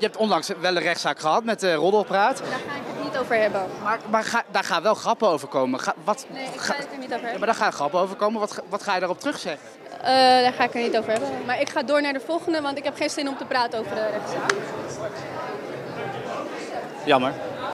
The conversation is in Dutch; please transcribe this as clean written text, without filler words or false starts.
Je hebt onlangs wel een rechtszaak gehad met Roddelpraat. Daar ga ik het niet over hebben. Maar daar gaan wel grappen over komen. Nee, ik ga het er niet over Ja, hebben. maar daar gaan grappen over komen. Wat ga je daarop terugzeggen? Daar ga ik er niet over hebben. Maar ik ga door naar de volgende, want ik heb geen zin om te praten over de rechtszaak. Jammer.